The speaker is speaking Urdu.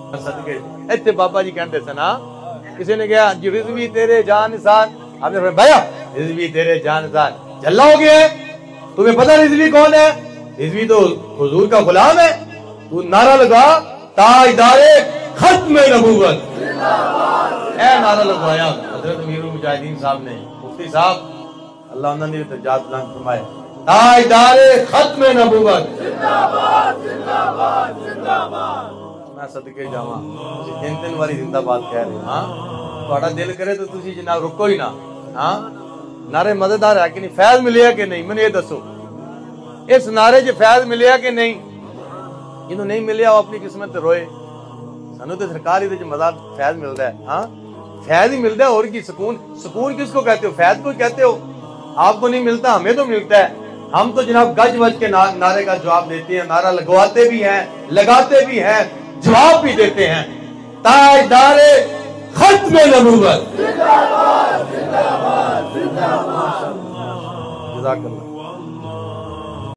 صدقے ایتھے بابا جی کہندے سن کسی نے کہا جی رضوی تیرے جان نثار، آپ نے فرمایا بھیا رضوی تیرے جان نثار جھلا ہو گیا ہے، تمہیں پتہ رضوی کون ہے؟ رضوی تو حضور کا غلام ہے، تو نعرہ لگا تاجدار ختم نبوت، اے نعرہ لگوایا حضرت امیر المجاہدین صاحب نے، مفتی صاحب اللہ انہوں نے درجات بلند فرمائے، تاجدار ختم نبوت زندہ باد زندہ باد زندہ باد۔ میں صدقے جاواں تین تین واری زندہ باد کہہ رہے ہاں، تہاڈا دل کرے تو تسی جناب رکو ہی نہ، ہاں نعرے مزیدار ہے کہ نہیں؟ فیض ملیا کہ نہیں؟ میں یہ دسو اس نعرے چ فیض ملیا کہ نہیں؟ جنہوں نہیں ملیا وہ اپنی قسمت تے روئے، سانو تے سرکار ہی مزہ فیض ملتا ہے، ہاں فیض ہی ملتا ہے، اور کی سکون؟ سکون کس کو کہتے ہو؟ فیض کو کہتے ہو؟ آپ کو نہیں ملتا، ہمیں تو ملتا ہے۔ ہم تو جناب گج وج کے نعرے کا جواب دیتے ہیں، نعرہ لگواتے بھی ہیں، لگاتے بھی ہیں، جواب بھی دیتے ہیں، تاجدار ختم نبوت زندہ باد زندہ باد زندہ باد۔ جزاک اللہ۔